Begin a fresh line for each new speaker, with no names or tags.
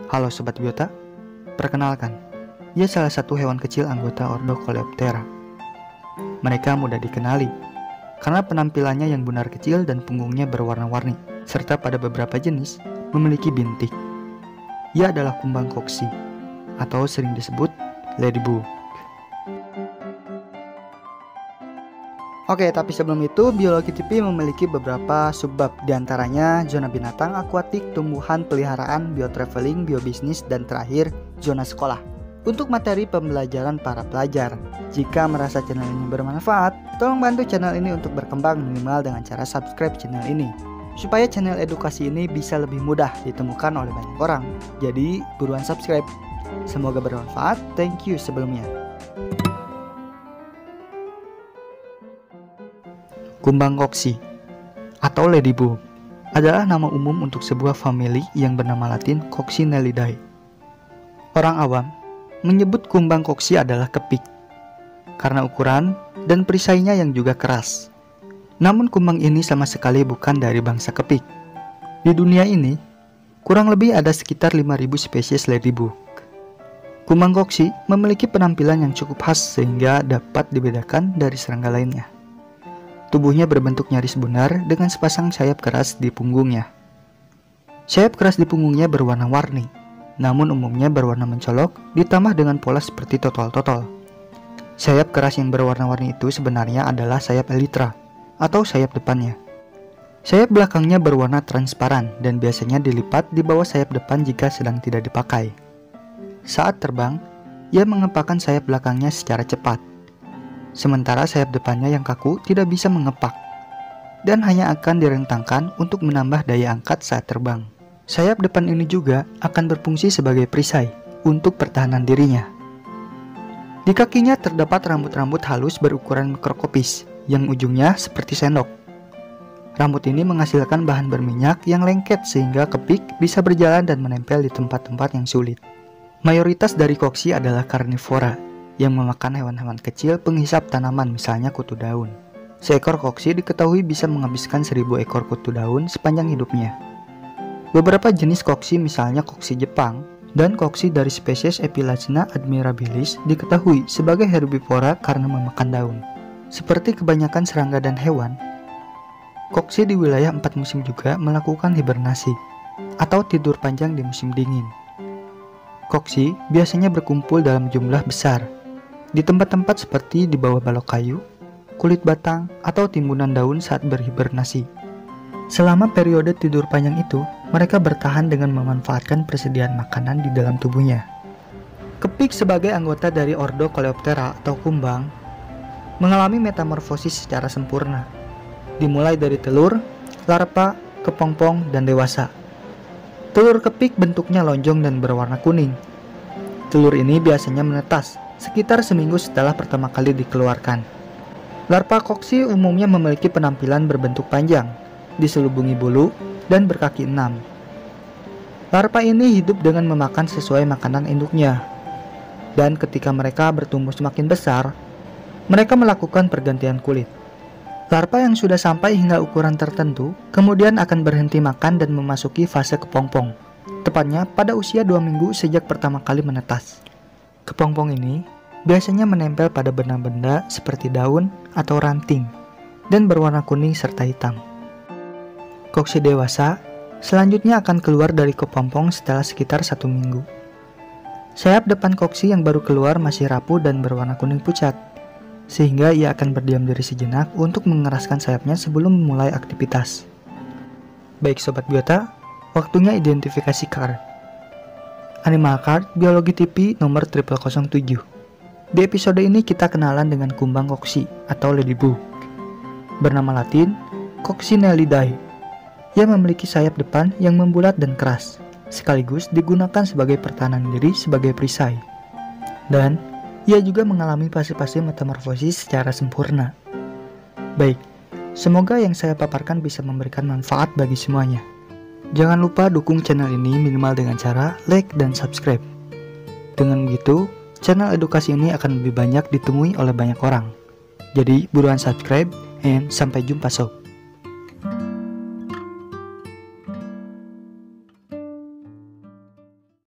Halo Sobat Biota, perkenalkan, ia salah satu hewan kecil anggota ordo Coleoptera. Mereka mudah dikenali karena penampilannya yang benar kecil dan punggungnya berwarna-warni, serta pada beberapa jenis memiliki bintik. Ia adalah kumbang koksi, atau sering disebut ladybug. Oke, tapi sebelum itu, Biologi TV memiliki beberapa subbab, diantaranya zona binatang, akuatik, tumbuhan, peliharaan, biotraveling, biobisnis, dan terakhir, zona sekolah. Untuk materi pembelajaran para pelajar, jika merasa channel ini bermanfaat, tolong bantu channel ini untuk berkembang minimal dengan cara subscribe channel ini, supaya channel edukasi ini bisa lebih mudah ditemukan oleh banyak orang. Jadi, buruan subscribe. Semoga bermanfaat, thank you sebelumnya. Kumbang koksi atau ladybug adalah nama umum untuk sebuah famili yang bernama latin Coccinellidae. Orang awam menyebut kumbang koksi adalah kepik karena ukuran dan perisainya yang juga keras. Namun kumbang ini sama sekali bukan dari bangsa kepik. Di dunia ini, kurang lebih ada sekitar 5.000 spesies ladybug. Kumbang koksi memiliki penampilan yang cukup khas sehingga dapat dibedakan dari serangga lainnya. Tubuhnya berbentuk nyaris bunar dengan sepasang sayap keras di punggungnya. Sayap keras di punggungnya berwarna-warni, namun umumnya berwarna mencolok ditambah dengan pola seperti totol-totol. Sayap keras yang berwarna-warni itu sebenarnya adalah sayap elytra atau sayap depannya. Sayap belakangnya berwarna transparan dan biasanya dilipat di bawah sayap depan jika sedang tidak dipakai. Saat terbang, ia mengepakkan sayap belakangnya secara cepat. Sementara sayap depannya yang kaku tidak bisa mengepak dan hanya akan direntangkan untuk menambah daya angkat saat terbang. Sayap depan ini juga akan berfungsi sebagai perisai untuk pertahanan dirinya. Di kakinya terdapat rambut-rambut halus berukuran mikroskopis yang ujungnya seperti sendok. Rambut ini menghasilkan bahan berminyak yang lengket sehingga kepik bisa berjalan dan menempel di tempat-tempat yang sulit. Mayoritas dari koksi adalah karnivora yang memakan hewan-hewan kecil penghisap tanaman, misalnya kutu daun. Seekor koksi diketahui bisa menghabiskan 1.000 ekor kutu daun sepanjang hidupnya. Beberapa jenis koksi, misalnya koksi Jepang dan koksi dari spesies Epilachna admirabilis, diketahui sebagai herbivora karena memakan daun. Seperti kebanyakan serangga dan hewan, koksi di wilayah 4 musim juga melakukan hibernasi atau tidur panjang di musim dingin. Koksi biasanya berkumpul dalam jumlah besar di tempat-tempat seperti di bawah balok kayu, kulit batang, atau timbunan daun saat berhibernasi. Selama periode tidur panjang itu, mereka bertahan dengan memanfaatkan persediaan makanan di dalam tubuhnya. Kepik sebagai anggota dari ordo Coleoptera atau kumbang mengalami metamorfosis secara sempurna, dimulai dari telur, larva, kepompong, dan dewasa. Telur kepik bentuknya lonjong dan berwarna kuning. Telur ini biasanya menetas sekitar seminggu setelah pertama kali dikeluarkan. Larva koksi umumnya memiliki penampilan berbentuk panjang, diselubungi bulu, dan berkaki 6. Larva ini hidup dengan memakan sesuai makanan induknya. Dan ketika mereka bertumbuh semakin besar, mereka melakukan pergantian kulit. Larva yang sudah sampai hingga ukuran tertentu, kemudian akan berhenti makan dan memasuki fase kepompong, tepatnya pada usia 2 minggu sejak pertama kali menetas. Kepompong ini biasanya menempel pada benda-benda seperti daun atau ranting dan berwarna kuning serta hitam. Koksi dewasa selanjutnya akan keluar dari kepompong setelah sekitar 1 minggu. Sayap depan koksi yang baru keluar masih rapuh dan berwarna kuning pucat, sehingga ia akan berdiam diri sejenak untuk mengeraskan sayapnya sebelum memulai aktivitas. Baik Sobat Biota, waktunya identifikasi card. Animal Card Biologi TV nomor 0007. Di episode ini kita kenalan dengan kumbang koksi atau ladybug, bernama latin Coccinellidae. Ia memiliki sayap depan yang membulat dan keras, sekaligus digunakan sebagai pertahanan diri sebagai perisai. Dan ia juga mengalami fase-fase metamorfosis secara sempurna. Baik, semoga yang saya paparkan bisa memberikan manfaat bagi semuanya. Jangan lupa dukung channel ini minimal dengan cara like dan subscribe. Dengan begitu, channel edukasi ini akan lebih banyak ditemui oleh banyak orang. Jadi buruan subscribe and sampai jumpa sob.